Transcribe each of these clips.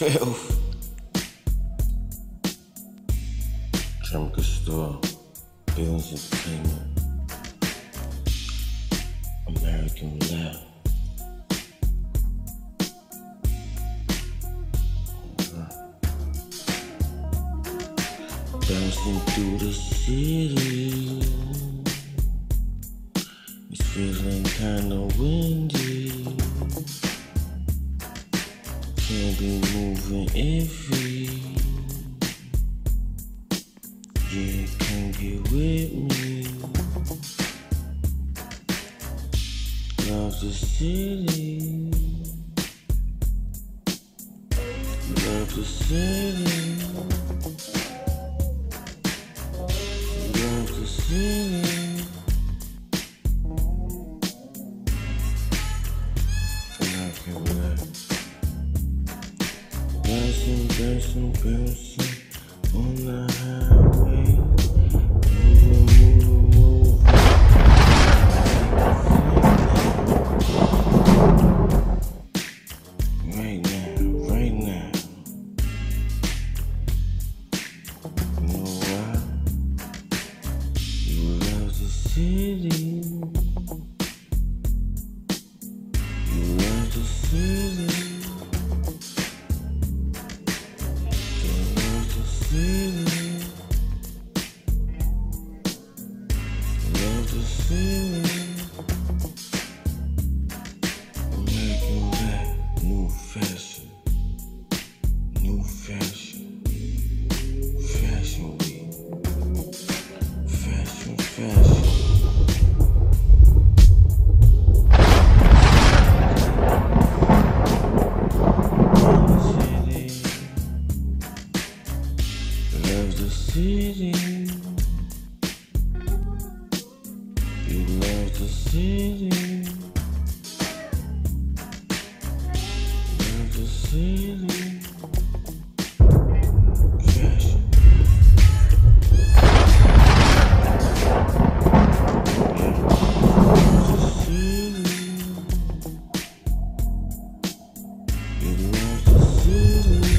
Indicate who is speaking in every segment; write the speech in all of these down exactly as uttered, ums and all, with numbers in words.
Speaker 1: Filth. Chemical Store, Billings Entertainment, American Lab. Bouncing through the city, it's feeling kinda windy. Can't be moving iffy. Yeah, come get with me. Love the city. Love the city. Love the city. And I can laugh. Bouncing, bouncing, bouncing on the highway. Moving, moving, moving. Right now, right now. You know why? You love the city. You love the city. City. Love the city. American Black, new fashion, new fashion, fashion week, fashion, fashion. Love the city. You love the city. Love the city. Fashion. Love the city. You love the city.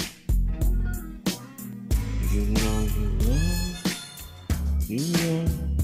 Speaker 1: You know you love, you love.